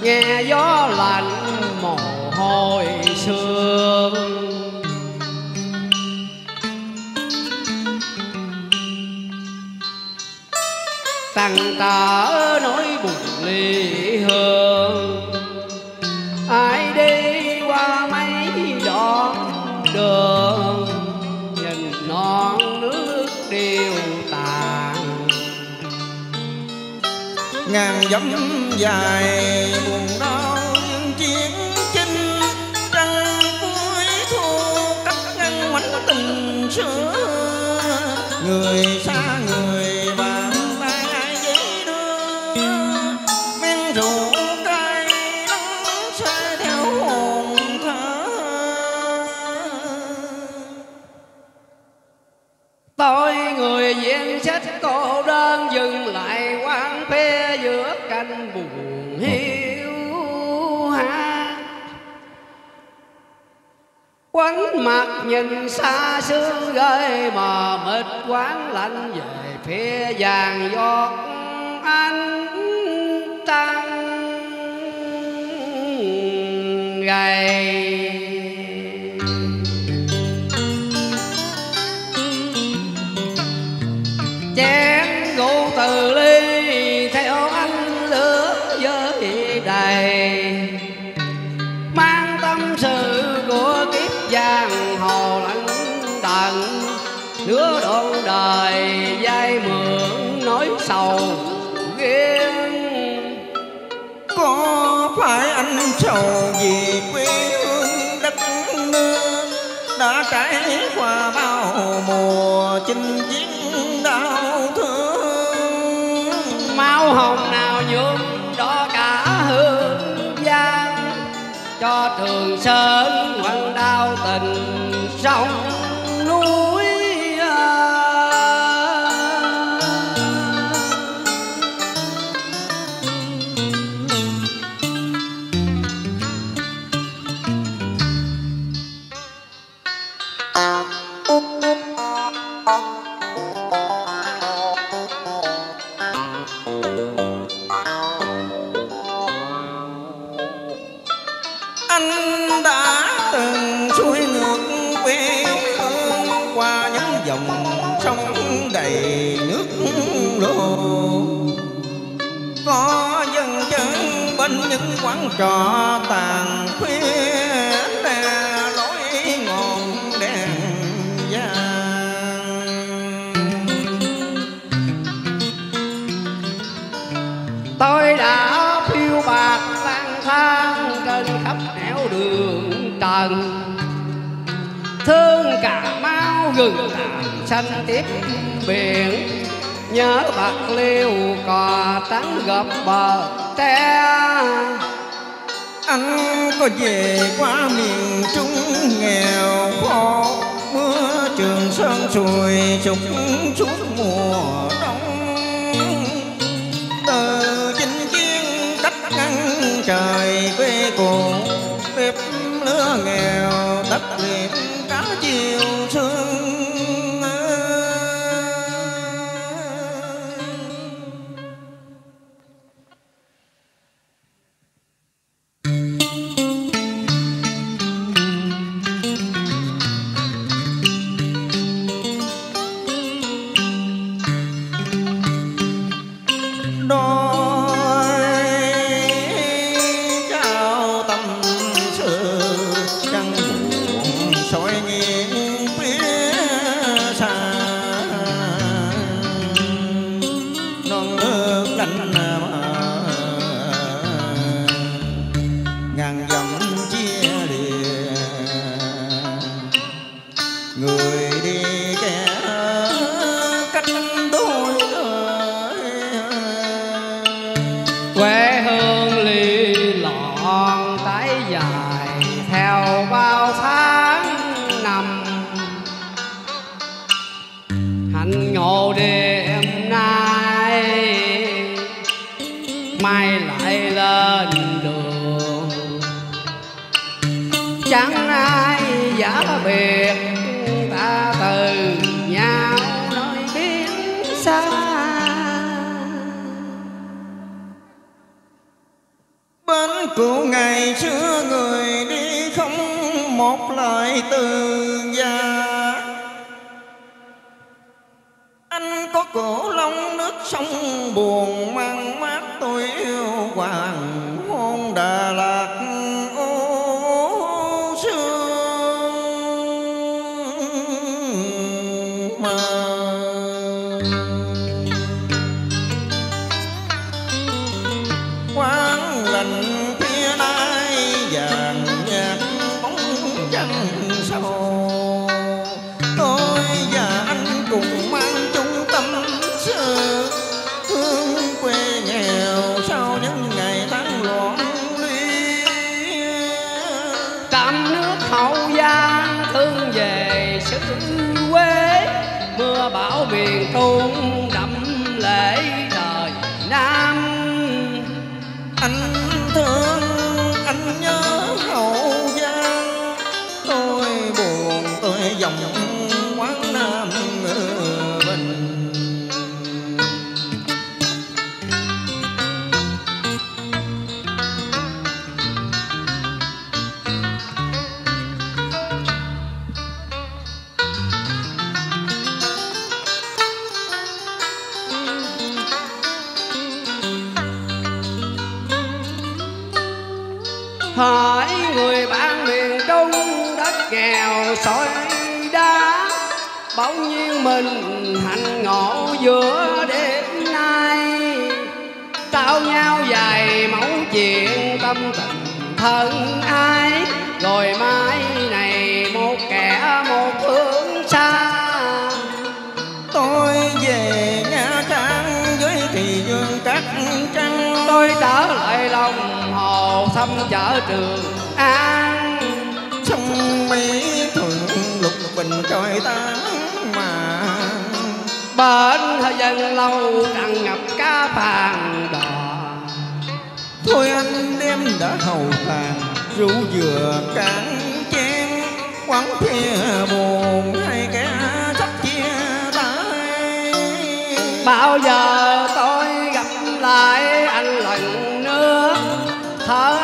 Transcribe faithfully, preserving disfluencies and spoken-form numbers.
nghe gió lạnh mồ hôi sương. Trăn trở nỗi buồn ly hương, ai đi qua mấy đoạn đường, nhìn non nước điêu tàn. Ngàn dặm dài buồn đau những chiến chinh, trăng cuối thu cắt ngăn mảnh tình xưa. Người xa người bạn tay ai giấy đưa, men rượu cay đắng say theo hồn thở. Tôi người diện sách cô đơn dừng lại quán phê giữa canh buồn hiu hắt. Quánh mặt nhìn xa sương rơi mờ mịt, quán lạnh về phía vàng giọt ánh trăng gầy. Chén rượu từ ly theo ánh lửa với đầy, mang tâm sự của kiếp giang hồ lặng tận. Nửa đoạn đời dai mượn nỗi sầu riêng. Có phải anh sầu vì quê hương đất nước đã trải qua bao mùa chinh chiến đau thương? Máu hồng nào nhuộm đỏ cả hương giang, cho Trường Sơn quăng đau tình sông núi. Anh đã từng xuôi ngược quê hương qua những dòng sông đầy nước lô. Có dừng chân bên những quán trọ tàn khuya, đè lối ngọn đèn vàng. Tôi đã phiêu bạt lang thang trên khắp nẻo đường trần, thương Cà Mau rừng tàn xanh tiếp biển, nhớ Bạc Liêu cò trắng gập bờ tre. Anh có về qua miền Trung nghèo khổ, mưa Trường Sơn sùi sụp suốt mùa đông. Từ chinh chiến cách ngăn trời quê cũ, bếp lửa nghèo đất liệt cá chiều sương. Ngàn dặm chia lìa, người đi kẻ cách đôi đời. Quê hương ly lọn tái dài theo bao tháng năm, hạnh ngộ đêm nay mai lại lên đường. Chẳng ai giả biệt ta từ nhau nơi biển xa. Bên cụ ngày xưa người đi không một lời từ gia. Anh có cổ long nước sông buồn mang mát, tôi yêu hoàng hôn Đà Lạt ô sương mờ. Quán lành phía nay vàng nhạt bóng trăng sâu, tôi và anh cùng mang chung tâm sự hương quê nghèo sau những ngày tháng loạn ly. Trăm nước Hậu Giang thương về xứ quê, mưa bão miền Trung đậm lệ trời Nam. Anh thương anh nhớ Hậu Giang, tôi buồn tôi dòng quán Nam Bình. Hỏi người bạn miền Trung đất nghèo sỏi đá, bao nhiêu mình hạnh ngộ giữa đêm nay. Trao nhau vài mẫu chuyện tâm tình thân ai, rồi mai này một kẻ một hướng xa. Tôi về Nha Trang với thì dương cát trăng, Tôi trở lại lòng hồ thăm chợ Trường An. sông Mỹ thuận lục bình trôi tan mà. Bên thời gian lâu tràn ngập cá vàng đò, Thôi anh đêm đã hầu tàn rượu dừa cạn chén, quán phía buồn hay kẻ sắp chia tay. bao giờ tôi gặp lại anh lần nữa, thở